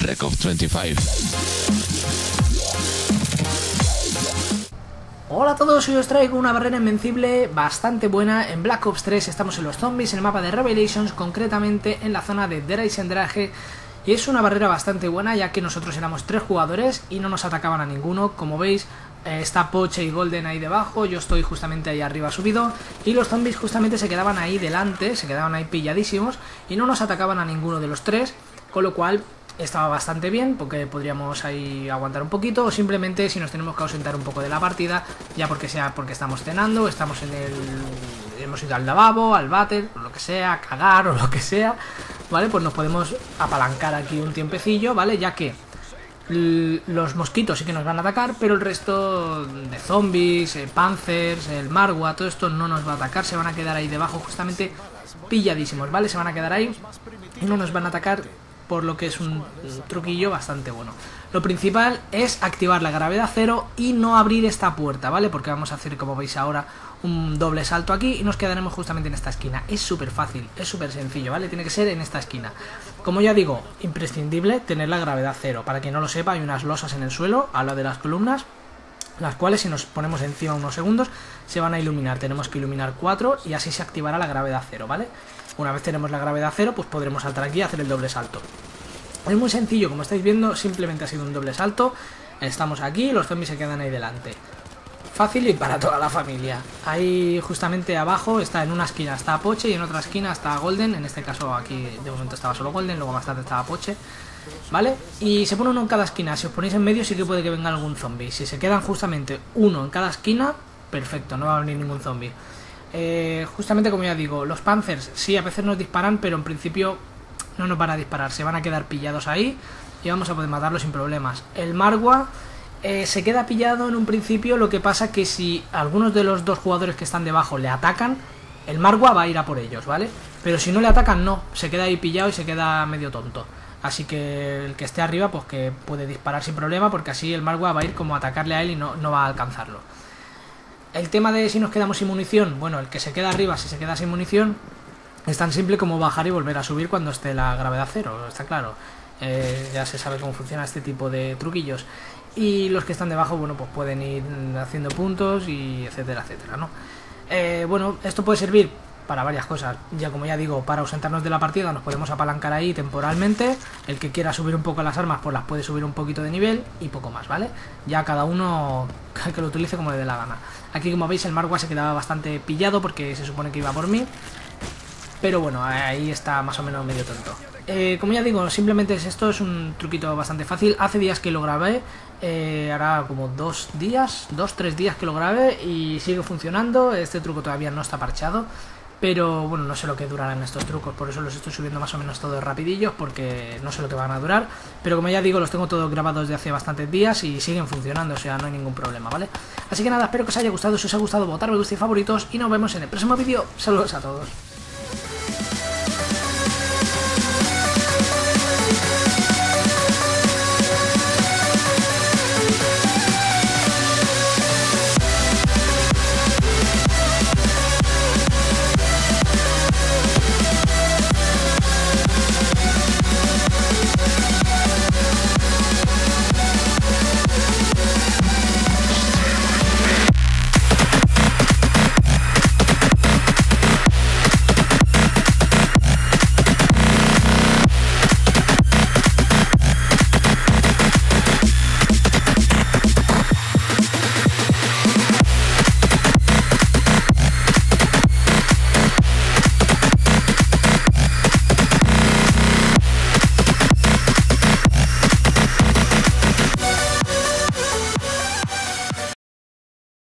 Black Ops 25. Hola a todos, hoy os traigo una barrera invencible bastante buena en Black Ops 3. Estamos en los zombies, en el mapa de Revelations, concretamente en la zona de Der Eisendrache. Y es una barrera bastante buena, ya que nosotros éramos 3 jugadores y no nos atacaban a ninguno. Como veis, está Poche y Golden ahí debajo, yo estoy justamente ahí arriba subido. Y los zombies justamente se quedaban ahí delante, se quedaban ahí pilladísimos y no nos atacaban a ninguno de los 3, con lo cual estaba bastante bien, porque podríamos ahí aguantar un poquito, o simplemente si nos tenemos que ausentar un poco de la partida, ya porque sea porque estamos cenando, estamos en el... hemos ido al lavabo, al váter, o lo que sea, a cagar o lo que sea, ¿vale? Pues nos podemos apalancar aquí un tiempecillo, ¿vale? Ya que los mosquitos sí que nos van a atacar, pero el resto de zombies, panzers, el Margwa, todo esto no nos va a atacar, se van a quedar ahí debajo justamente pilladísimos, ¿vale? Se van a quedar ahí y no nos van a atacar, por lo que es un truquillo bastante bueno. Lo principal es activar la gravedad cero y no abrir esta puerta, ¿vale? Porque vamos a hacer, como veis ahora, un doble salto aquí y nos quedaremos justamente en esta esquina. Es súper fácil, es súper sencillo, ¿vale? Tiene que ser en esta esquina. Como ya digo, imprescindible tener la gravedad cero. Para quien no lo sepa, hay unas losas en el suelo, al lado de las columnas, las cuales si nos ponemos encima unos segundos se van a iluminar. Tenemos que iluminar 4 y así se activará la gravedad cero, ¿vale? Una vez tenemos la gravedad cero, pues podremos saltar aquí y hacer el doble salto. Es muy sencillo, como estáis viendo, simplemente ha sido un doble salto. Estamos aquí, los zombies se quedan ahí delante. Fácil y para toda la familia. Ahí justamente abajo está, en una esquina está Poche y en otra esquina está Golden. En este caso aquí de momento estaba solo Golden, luego más tarde estaba Poche, ¿vale? Y se pone uno en cada esquina. Si os ponéis en medio sí que puede que venga algún zombie. Si se quedan justamente uno en cada esquina, perfecto, no va a venir ningún zombie. Justamente como ya digo, los Panzers sí a veces nos disparan, pero en principio no nos van a disparar, se van a quedar pillados ahí y vamos a poder matarlo sin problemas. El Margwa se queda pillado en un principio, lo que pasa que si algunos de los dos jugadores que están debajo le atacan, el Margwa va a ir a por ellos, ¿vale? Pero si no le atacan, no, se queda ahí pillado y se queda medio tonto. Así que el que esté arriba, pues que puede disparar sin problema, porque así el Margwa va a ir como a atacarle a él y no va a alcanzarlo. El tema de si nos quedamos sin munición, bueno, el que se queda arriba, si se queda sin munición, es tan simple como bajar y volver a subir cuando esté la gravedad cero, está claro. Ya se sabe cómo funciona este tipo de truquillos. Y los que están debajo, bueno, pues pueden ir haciendo puntos y etcétera, etcétera, ¿no? Bueno, esto puede servir para varias cosas. Ya como ya digo, para ausentarnos de la partida nos podemos apalancar ahí temporalmente. El que quiera subir un poco las armas, pues las puede subir un poquito de nivel y poco más, ¿vale? Ya cada uno que lo utilice como le dé la gana. Aquí, como veis, el Margwa se quedaba bastante pillado porque se supone que iba por mí. Pero bueno, ahí está más o menos medio tonto. Como ya digo, simplemente es esto, es un truquito bastante fácil. Hace días que lo grabé, hará como 2, 3 días que lo grabé y sigue funcionando. Este truco todavía no está parchado, pero bueno, no sé lo que durarán estos trucos, por eso los estoy subiendo más o menos todos rapidillos, porque no sé lo que van a durar. Pero como ya digo, los tengo todos grabados de hace bastantes días y siguen funcionando, o sea, no hay ningún problema, ¿vale? Así que nada, espero que os haya gustado. Si os ha gustado, votar me gusta y favoritos y nos vemos en el próximo vídeo. Saludos a todos.